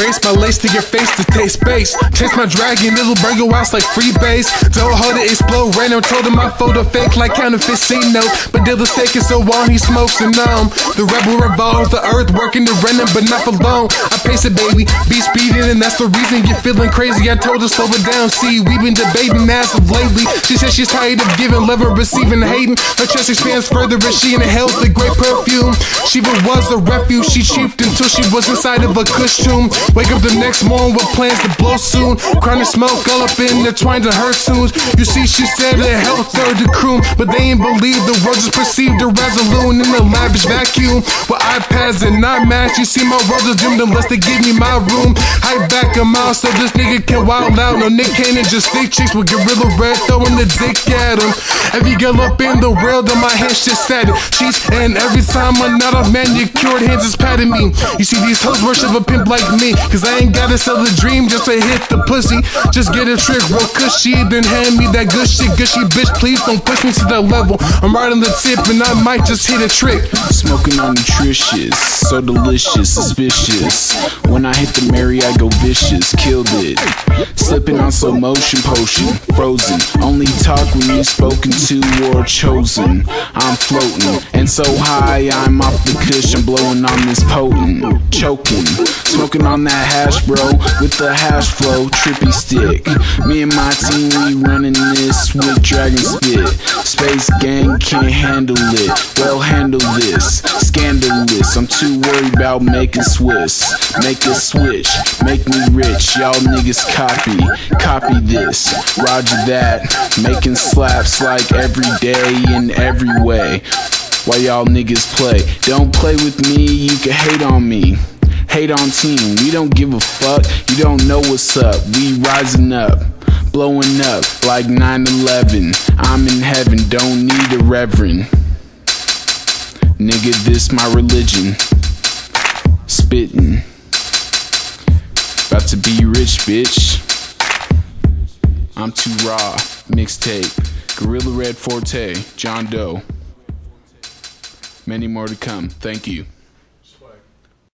embrace my lace to your face to taste space. Chase my dragon, little burger whilst like free base. Don't hold it, explode random. Told him I photo fake like counterfeit C-notes. But dealer's taking so long, he smokes and the rebel revolves, the earth working to random, but not for long. I pace it, baby, be speeding, and that's the reason you're feeling crazy. I told her slow it down, see, we've been debating as of lately. She says she's tired of giving love and receiving hating. Her chest expands further as she inhales the great perfume. Shiva was a refuge, she chiefed until she was inside of a costume. Wake up the next morning with plans to blow soon. Chronic smoke all up intertwined to her tunes. You see, she said it helped her to croon, but they ain't believe the world just perceived her as a loon in a lavish vacuum with iPads and not match. You see my world is dimmed unless they give me my room. Hype back a mile so this nigga can wild out. No Nick Cannon, just thick chicks with Gorilla Red throwing the dick at him. Every girl up in the world on my hands just said it. She's and every time I'm not off manicured hands is patting me. You see these hoes worship a pimp like me, cause I ain't gotta sell the dream just to hit the pussy. Just get a trick real cushy, then hand me that good shit. Gushy bitch, please don't push me to that level. I'm right on the tip and I might just hit a trick. Smoking on nutritious, so delicious, suspicious. When I hit the Mary, I go vicious, killed it. Slipping on slow motion potion, frozen. Only talk when you're spoken to or chosen. I'm floating, and so high I'm off the kush. I'm blowing on this potent, choking. Smoking on that hash, bro, with the hash flow, trippy stick. Me and my team, we running this with dragon spit. Space gang can't handle it, well handle this. Scandalous, I'm too worried about making Swiss. Make a switch, make me rich. Y'all niggas copy this. Roger that, making slaps like every day in every way. While y'all niggas play, don't play with me, you can hate on me. Hate on team, we don't give a fuck. You don't know what's up, we rising up. Blowing up like 9/11. I'm in heaven, don't need a reverend. Nigga, this my religion. Spittin'. About to be rich, bitch. I'm too raw. Mixtape. Gorilla Red Forte. John Doe. Many more to come. Thank you.